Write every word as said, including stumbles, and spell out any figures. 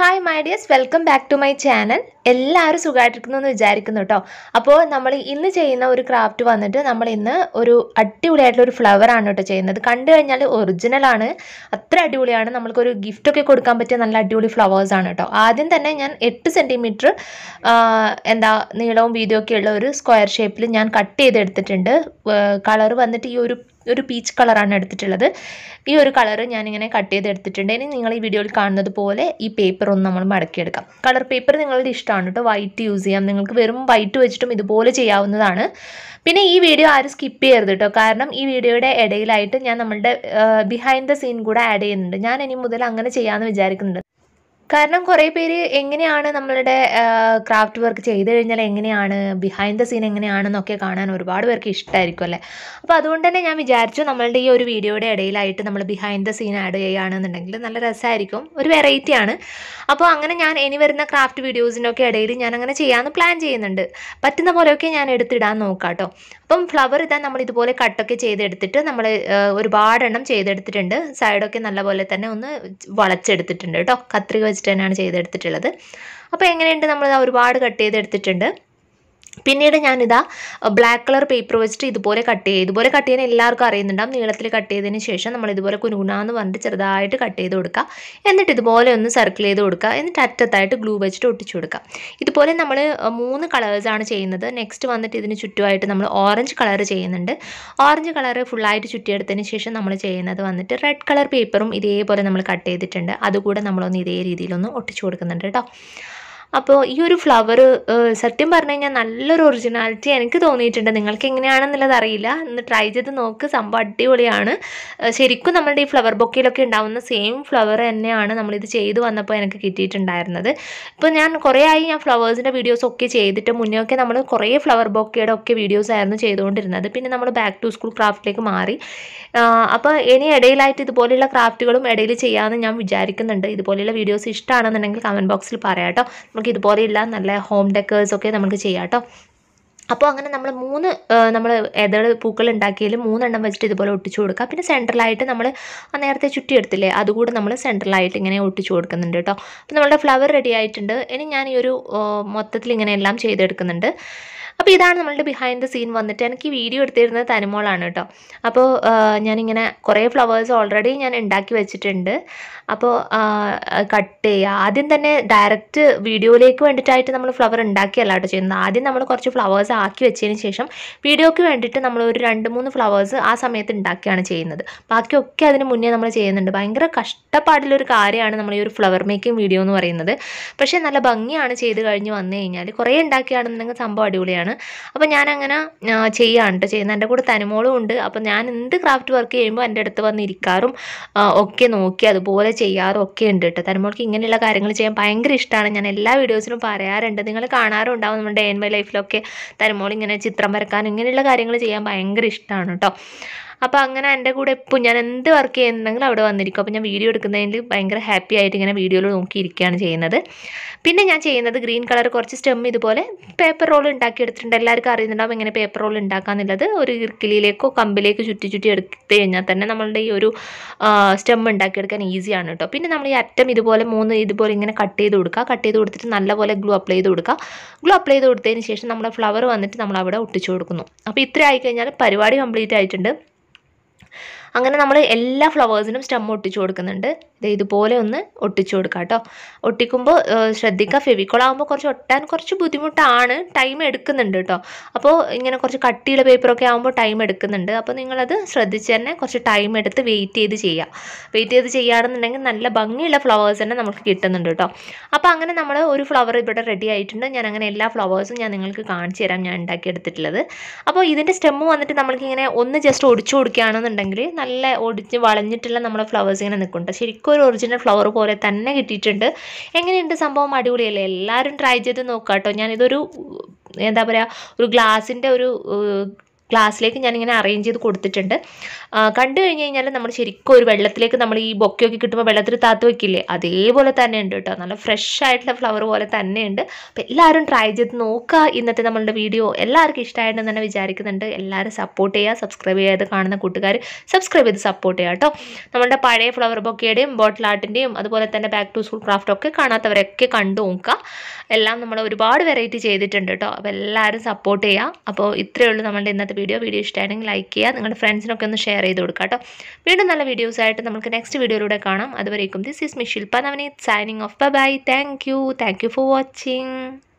Hi my dears, welcome back to my channel. എല്ലാവരും സുഖമായിട്ടിരിക്കുന്നു എന്ന് വിചാരിക്കുന്നു കേട്ടോ. അപ്പോൾ നമ്മൾ ഇന്ന് ചെയ്യുന്ന ഒരു ക്രാഫ്റ്റ് വന്നിട്ട് നമ്മൾ ഇന്ന് ഒരു അടിപൊളിയായിട്ടുള്ള ഒരു ഫ്ലവർ ആണ് കേട്ടോ ചെയ്യുന്നത്. കണ്ടു കഴിഞ്ഞാൽ ഒറിജിനലാണ്, അത്ര അടിപൊളിയാണ്. നമ്മൾക്കൊരു ഗിഫ്റ്റൊക്കെ കൊടുക്കാൻ പറ്റിയ നല്ല അടിപൊളി ഫ്ലവേഴ്സ് ആണ് കേട്ടോ. ആദ്യം തന്നെ ഞാൻ എട്ട് സെൻറ്റിമീറ്റർ എന്താ നീളവും വീതിയൊക്കെ ഉള്ള ഒരു സ്ക്വയർ ഷേപ്പിൽ ഞാൻ കട്ട് ചെയ്തെടുത്തിട്ടുണ്ട്. കളർ വന്നിട്ട് ഈ ഒരു ഒരു പീച്ച് കളറാണ് എടുത്തിട്ടുള്ളത്. ഈ ഒരു കളർ ഞാനിങ്ങനെ കട്ട് ചെയ്തെടുത്തിട്ടുണ്ട്. ഇനി നിങ്ങൾ ഈ വീഡിയോയിൽ കാണുന്നത് പോലെ ഈ പേപ്പർ ഒന്ന് നമ്മൾ മടക്കിയെടുക്കാം. കളർ പേപ്പർ നിങ്ങളുടെ ഇഷ്ടമാണ് കേട്ടോ, വൈറ്റ് യൂസ് ചെയ്യാം. നിങ്ങൾക്ക് വെറും വൈറ്റ് വെച്ചിട്ടും ഇതുപോലെ ചെയ്യാവുന്നതാണ്. പിന്നെ ഈ വീഡിയോ ആരും സ്കിപ്പ് ചെയ്യരുത് കേട്ടോ, കാരണം ഈ വീഡിയോയുടെ ഇടയിലായിട്ട് ഞാൻ നമ്മളുടെ ബിഹൈൻഡ് ദ സീൻ കൂടെ ആഡ് ചെയ്യുന്നുണ്ട്. ഞാൻ ഇനി മുതൽ അങ്ങനെ ചെയ്യാമെന്ന് വിചാരിക്കുന്നുണ്ട്. കാരണം കുറേ പേര് എങ്ങനെയാണ് നമ്മളുടെ ക്രാഫ്റ്റ് വർക്ക് ചെയ്ത് കഴിഞ്ഞാൽ എങ്ങനെയാണ് ബിഹൈൻഡ് ദ സീൻ എങ്ങനെയാണെന്നൊക്കെ കാണാൻ ഒരുപാട് പേർക്ക് ഇഷ്ടമായിരിക്കും അല്ലേ. അപ്പോൾ അതുകൊണ്ട് തന്നെ ഞാൻ വിചാരിച്ചു നമ്മളുടെ ഈ ഒരു വീഡിയോയുടെ ഇടയിലായിട്ട് നമ്മൾ ബിഹൈൻഡ് ദ സീൻ ആഡ് ചെയ്യുകയാണെന്നുണ്ടെങ്കിൽ നല്ല രസമായിരിക്കും, ഒരു വെറൈറ്റി ആണ്. അപ്പോൾ അങ്ങനെ ഞാൻ ഇനി വരുന്ന ക്രാഫ്റ്റ് വീഡിയോസിനൊക്കെ ഇടയിൽ ഞാൻ അങ്ങനെ ചെയ്യാമെന്ന് പ്ലാൻ ചെയ്യുന്നുണ്ട്. പറ്റുന്ന പോലെയൊക്കെ ഞാൻ എടുത്തിടാൻ നോക്കാം കേട്ടോ. അപ്പം ഫ്ലവർ ഇതാ നമ്മൾ ഇതുപോലെ കട്ടൊക്കെ ചെയ്തെടുത്തിട്ട് നമ്മൾ ഒരുപാടെണ്ണം ചെയ്തെടുത്തിട്ടുണ്ട്. സൈഡൊക്കെ നല്ലപോലെ തന്നെ ഒന്ന് വളച്ചെടുത്തിട്ടുണ്ട് കേട്ടോ. കത്രിക വെച്ചിട്ട് തന്നെയാണ് ചെയ്തെടുത്തിട്ടുള്ളത്. അപ്പോൾ എങ്ങനെയുണ്ട്, നമ്മൾ ഒരുപാട് കട്ട് ചെയ്തെടുത്തിട്ടുണ്ട്. പിന്നീട് ഞാനിതാ ബ്ലാക്ക് കളർ പേപ്പർ വെച്ചിട്ട് ഇതുപോലെ കട്ട് ചെയ്യുക. ഇതുപോലെ കട്ട് ചെയ്യാൻ എല്ലാവർക്കും അറിയുന്നുണ്ടാവും. നീളത്തിൽ കട്ട് ചെയ്തതിന് ശേഷം നമ്മൾ ഇതുപോലെ കുനുകുനാന്ന് പറഞ്ഞിട്ട് ചെറുതായിട്ട് കട്ട് ചെയ്ത് കൊടുക്കുക. എന്നിട്ട് ഇതുപോലെ ഒന്ന് സർക്കിൾ ചെയ്ത് കൊടുക്കുക. എന്നിട്ട് അറ്റത്തായിട്ട് ഗ്ലൂ വെച്ചിട്ട് ഒട്ടിച്ചു കൊടുക്കുക. ഇതുപോലെ നമ്മൾ മൂന്ന് കളേഴ്സാണ് ചെയ്യുന്നത്. നെക്സ്റ്റ് വന്നിട്ട് ഇതിന് ചുറ്റുമായിട്ട് നമ്മൾ ഓറഞ്ച് കളർ ചെയ്യുന്നുണ്ട്. ഓറഞ്ച് കളർ ഫുള്ളായിട്ട് ചുറ്റിയെടുത്തതിന് ശേഷം നമ്മൾ ചെയ്യുന്നത് വന്നിട്ട് റെഡ് കളർ പേപ്പറും ഇതേപോലെ നമ്മൾ കട്ട് ചെയ്തിട്ടുണ്ട്. അതുകൂടെ നമ്മളൊന്ന് ഇതേ രീതിയിലൊന്ന് ഒട്ടിച്ചു കൊടുക്കുന്നുണ്ട് കേട്ടോ. അപ്പോൾ ഈ ഒരു ഫ്ലവർ സത്യം പറഞ്ഞു കഴിഞ്ഞാൽ നല്ലൊരു ഒറിജിനാലിറ്റി എനിക്ക് തോന്നിയിട്ടുണ്ട്. നിങ്ങൾക്ക് എങ്ങനെയാണെന്നുള്ളത് അറിയില്ല, ഒന്ന് ട്രൈ ചെയ്ത് നോക്ക്. സംഭവം അടിപൊളിയാണ്. ശരിക്കും നമ്മുടെ ഈ ഫ്ലവർ ബൊക്കയിലൊക്കെ ഉണ്ടാവുന്ന സെയിം ഫ്ലവർ തന്നെയാണ് നമ്മളിത് ചെയ്ത് വന്നപ്പോൾ എനിക്ക് കിട്ടിയിട്ടുണ്ടായിരുന്നത്. ഇപ്പോൾ ഞാൻ കുറേ ആയി ഞാൻ ഫ്ലവേഴ്സിൻ്റെ വീഡിയോസൊക്കെ ചെയ്തിട്ട്, മുന്നേ ഒക്കെ നമ്മൾ കുറേ ഫ്ലവർ ബൊക്കയുടെ ഒക്കെ വീഡിയോസ് ആയിരുന്നു ചെയ്തുകൊണ്ടിരുന്നത്. പിന്നെ നമ്മൾ ബാക്ക് ടു സ്കൂൾ ക്രാഫ്റ്റിലേക്ക് മാറി. അപ്പോൾ ഇനി ഇടയിലായിട്ട് ഇതുപോലെയുള്ള ക്രാഫ്റ്റുകളും ഇടയിൽ ചെയ്യാമെന്ന് ഞാൻ വിചാരിക്കുന്നുണ്ട്. ഇതുപോലെയുള്ള വീഡിയോസ് ഇഷ്ടമാണെന്നുണ്ടെങ്കിൽ കമൻറ്റ് ബോക്സിൽ പറയാം കേട്ടോ. നമുക്ക് ഇതുപോലെയുള്ള നല്ല ഹോം ഡെക്കേഴ്സൊക്കെ നമുക്ക് ചെയ്യാം കേട്ടോ. അപ്പോൾ അങ്ങനെ നമ്മൾ മൂന്ന് നമ്മൾ ഏതൊരു പൂക്കൾ ഉണ്ടാക്കിയാലും മൂന്നെണ്ണം വെച്ചിട്ട് ഇതുപോലെ ഒട്ടിച്ചു കൊടുക്കുക. പിന്നെ സെൻട്രലായിട്ട് നമ്മൾ നേരത്തെ ചുറ്റിയെടുത്തില്ലേ, അതുകൂടെ നമ്മൾ സെൻട്രലായിട്ട് ഇങ്ങനെ ഒട്ടിച്ചു കൊടുക്കുന്നുണ്ട് കേട്ടോ. അപ്പോൾ നമ്മളുടെ ഫ്ലവർ റെഡി ആയിട്ടുണ്ട്. ഇനി ഞാൻ ഈ ഒരു മൊത്തത്തിൽ ഇങ്ങനെ എല്ലാം ചെയ്തെടുക്കുന്നുണ്ട്. അപ്പോൾ ഇതാണ് നമ്മളുടെ ബിഹൈൻഡ് ദ സീൻ വന്നിട്ട്. എനിക്ക് ഈ വീഡിയോ എടുത്തിരുന്നത് തനിമോളാണ് കേട്ടോ. അപ്പോൾ ഞാനിങ്ങനെ കുറേ ഫ്ലവേഴ്സ് ഓൾറെഡി ഞാൻ ഉണ്ടാക്കി വെച്ചിട്ടുണ്ട്. അപ്പോൾ കട്ട് ചെയ്യുക. ആദ്യം തന്നെ ഡയറക്റ്റ് വീഡിയോയിലേക്ക് വേണ്ടിയിട്ടായിട്ട് നമ്മൾ ഫ്ലവർ ഉണ്ടാക്കിയല്ല കേട്ടോ ചെയ്യുന്നത്. ആദ്യം നമ്മൾ കുറച്ച് ഫ്ലവേഴ്സ് ആക്കി വെച്ചതിന് ശേഷം വീഡിയോയ്ക്ക് വേണ്ടിയിട്ട് നമ്മൾ ഒരു രണ്ട് മൂന്ന് ഫ്ലവേഴ്സ് ആ സമയത്ത് ഉണ്ടാക്കിയാണ് ചെയ്യുന്നത്. ബാക്കിയൊക്കെ അതിന് മുന്നേ നമ്മൾ ചെയ്യുന്നുണ്ട്. ഭയങ്കര കഷ്ടപ്പാടുള്ളൊരു കാര്യമാണ് നമ്മൾ ഈ ഒരു ഫ്ലവർ മേക്കിംഗ് വീഡിയോ എന്ന് പറയുന്നത്. പക്ഷേ നല്ല ഭംഗിയാണ് ചെയ്ത് കഴിഞ്ഞ് വന്നു കഴിഞ്ഞാൽ. കുറേ ഉണ്ടാക്കിയാണെന്നുണ്ടെങ്കിൽ സംഭവം അടിപൊളിയാണ്. അപ്പോൾ ഞാനങ്ങനെ ചെയ്യുകയാണ് കേട്ടോ ചെയ്യുന്നത്. എൻ്റെ കൂടെ തനിമോളും ഉണ്ട്. അപ്പോൾ ഞാൻ എന്ത് ക്രാഫ്റ്റ് വർക്ക് ചെയ്യുമ്പോൾ എൻ്റെ അടുത്ത് വന്ന് ഇരിക്കാറും ഒക്കെ നോക്കി അതുപോലെ ചെയ്യാറും ഒക്കെ ഉണ്ട് കേട്ടോ. തനിമോൾക്ക് ഇങ്ങനെയുള്ള കാര്യങ്ങൾ ചെയ്യാൻ ഭയങ്കര ഇഷ്ടമാണ്. ഞാൻ എല്ലാ വീഡിയോസിലും പറയാറുണ്ട്, നിങ്ങൾ കാണാറും ഉണ്ടാവും നമ്മുടെ ഡേ ഇൻ മൈ ലൈഫിലൊക്കെ. തനിമോൾ ഇങ്ങനെ ചിത്രം വരക്കാനും ഇങ്ങനെയുള്ള കാര്യങ്ങൾ ചെയ്യാൻ ഭയങ്കര ഇഷ്ടമാണ് കേട്ടോ. അപ്പോൾ അങ്ങനെ എൻ്റെ കൂടെ എപ്പോൾ ഞാൻ എന്ത് വർക്ക് ചെയ്യുന്നുണ്ടെങ്കിലും അവിടെ വന്നിരിക്കും. അപ്പോൾ ഞാൻ വീഡിയോ എടുക്കുന്നതിൽ ഭയങ്കര ഹാപ്പി ആയിട്ട് ഇങ്ങനെ വീഡിയോയിൽ നോക്കിയിരിക്കുകയാണ് ചെയ്യുന്നത്. പിന്നെ ഞാൻ ചെയ്യുന്നത് ഗ്രീൻ കളർ കുറച്ച് സ്റ്റെം ഇതുപോലെ പേപ്പർ റോൾ ഉണ്ടാക്കിയെടുത്തിട്ടുണ്ട്. എല്ലാവർക്കും അറിയുന്നുണ്ടാവും എങ്ങനെ പേപ്പർ റോൾ ഉണ്ടാക്കാന്നുള്ളത്. ഒരു ഇർക്കിലിയിലേക്കോ കമ്പിലേക്ക് ചുറ്റി ചുറ്റി എടുത്ത് കഴിഞ്ഞാൽ തന്നെ നമ്മളുടെ ഈ ഒരു സ്റ്റെം ഉണ്ടാക്കിയെടുക്കാൻ ഈസിയാണ് കേട്ടോ. പിന്നെ നമ്മൾ ഈ അറ്റം ഇതുപോലെ മൂന്ന് ഇതുപോലെ ഇങ്ങനെ കട്ട് ചെയ്ത് കൊടുക്കുക. കട്ട് ചെയ്ത് കൊടുത്തിട്ട് നല്ലപോലെ ഗ്ലൂ അപ്ലൈ ചെയ്ത് കൊടുക്കുക. ഗ്ലൂ അപ്ലൈ ചെയ്ത് കൊടുത്തതിന് ശേഷം നമ്മുടെ ഫ്ലവർ വന്നിട്ട് നമ്മൾ അവിടെ ഒട്ടിച്ചു കൊടുക്കുന്നു. അപ്പോൾ ഇത്ര ആയിക്കഴിഞ്ഞാൽ പരിപാടി കംപ്ലീറ്റ് ആയിട്ടുണ്ട്. അങ്ങനെ നമ്മൾ എല്ലാ ഫ്ലവേഴ്സിനും സ്റ്റെം ഒട്ടിച്ചു കൊടുക്കുന്നുണ്ട്. ഇത് ഇതുപോലെ ഒന്ന് ഒട്ടിച്ചു കൊടുക്കുക കേട്ടോ. ഒട്ടിക്കുമ്പോൾ ശ്രദ്ധിക്കുക, ഫെവിക്കോളാകുമ്പോൾ കുറച്ച് ഒട്ടാൻ കുറച്ച് ബുദ്ധിമുട്ടാണ്, ടൈം എടുക്കുന്നുണ്ട് കേട്ടോ. അപ്പോൾ ഇങ്ങനെ കുറച്ച് കട്ടിയുള്ള പേപ്പറൊക്കെ ആകുമ്പോൾ ടൈം എടുക്കുന്നുണ്ട്. അപ്പോൾ നിങ്ങളത് ശ്രദ്ധിച്ച് തന്നെ കുറച്ച് ടൈം എടുത്ത് വെയിറ്റ് ചെയ്ത് ചെയ്യുക. വെയിറ്റ് ചെയ്ത് ചെയ്യുകയാണെന്നുണ്ടെങ്കിൽ നല്ല ഭംഗിയുള്ള ഫ്ലവേഴ്സ് തന്നെ നമുക്ക് കിട്ടുന്നുണ്ട് കേട്ടോ. അപ്പോൾ അങ്ങനെ നമ്മൾ ഒരു ഫ്ലവർ ഇവിടെ റെഡി ആയിട്ടുണ്ട്. ഞാൻ അങ്ങനെ എല്ലാ ഫ്ലവേഴ്സും ഞാൻ നിങ്ങൾക്ക് കാണിച്ചു തരാം ഞാൻ ഉണ്ടാക്കിയെടുത്തിട്ടുള്ളത്. അപ്പോൾ ഇതിൻ്റെ സ്റ്റെമ്മ് വന്നിട്ട് നമ്മൾക്കിങ്ങനെ ഒന്ന് ജസ്റ്റ് ഒടിച്ചു കൊടുക്കുകയാണെന്നുണ്ടെങ്കിൽ നല്ല ഒടിച്ച് വളഞ്ഞിട്ടുള്ള നമ്മുടെ ഫ്ലവേഴ്സ് ഇങ്ങനെ നിൽക്കുന്നുണ്ട്. ശരിക്കും ഒരു ഒറിജിനൽ ഫ്ലവർ പോലെ തന്നെ കിട്ടിയിട്ടുണ്ട്. എങ്ങനെയുണ്ട് സംഭവം? അടിപൊളിയല്ലേ? എല്ലാവരും ട്രൈ ചെയ്ത് നോക്കാം കേട്ടോ. ഞാനിതൊരു എന്താ പറയുക, ഒരു ഗ്ലാസിൻ്റെ ഒരു ഗ്ലാസ്സിലേക്ക് ഞാനിങ്ങനെ അറേഞ്ച് ചെയ്ത് കൊടുത്തിട്ടുണ്ട്. കണ്ടു കഴിഞ്ഞ് കഴിഞ്ഞാൽ നമ്മൾ ശരിക്കും ഒരു വെള്ളത്തിലേക്ക് നമ്മൾ ഈ ബൊക്കെയൊക്കെ കിട്ടുമ്പോൾ വെള്ളത്തിൽ താത്ത് വെക്കില്ലേ, അതേപോലെ തന്നെ ഉണ്ട് കേട്ടോ. നല്ല ഫ്രഷ് ആയിട്ടുള്ള ഫ്ലവർ പോലെ തന്നെയുണ്ട്. അപ്പോൾ എല്ലാവരും ട്രൈ ചെയ്ത് നോക്കുക. ഇന്നത്തെ നമ്മളുടെ വീഡിയോ എല്ലാവർക്കും ഇഷ്ടമായിട്ടുണ്ടെന്ന് തന്നെ വിചാരിക്കുന്നുണ്ട്. എല്ലാവരും സപ്പോർട്ട് ചെയ്യുക. സബ്സ്ക്രൈബ് ചെയ്യാതെ കാണുന്ന കൂട്ടുകാർ സബ്സ്ക്രൈബ് ചെയ്ത് സപ്പോർട്ട് ചെയ്യുക കേട്ടോ. നമ്മളുടെ പഴയ ഫ്ലവർ ബൊക്കെയുടെയും ബോട്ടിൽ ആർട്ടിൻ്റെയും അതുപോലെ തന്നെ ബാക്ക് ടു സ്കൂൾ ക്രാഫ്റ്റും ഒക്കെ കാണാത്തവരൊക്കെ കണ്ടു നോക്കുക. എല്ലാം നമ്മൾ ഒരുപാട് വെറൈറ്റി ചെയ്തിട്ടുണ്ട് കേട്ടോ. അപ്പോൾ എല്ലാവരും സപ്പോർട്ട് ചെയ്യുക. അപ്പോൾ ഇത്രയേ ഉള്ളൂ നമ്മളുടെ ഇന്നത്തെ വീഡിയോ. വീഡിയോ ഇഷ്ടമാണെങ്കിൽ ലൈക്ക് ചെയ്യുക, നിങ്ങളുടെ ഫ്രണ്ട്സിനൊക്കെ ഒന്ന് ഷെയർ ചെയ്ത് കൊടുക്കുക കേട്ടോ. വീണ്ടും നല്ല വീഡിയോസായിട്ട് നമുക്ക് നെക്സ്റ്റ് വീഡിയോയിലൂടെ കാണാം. അതുവരേക്കും this is me Shilpa Navaneeth signing off. Bye bye. Thank you thank you for watching.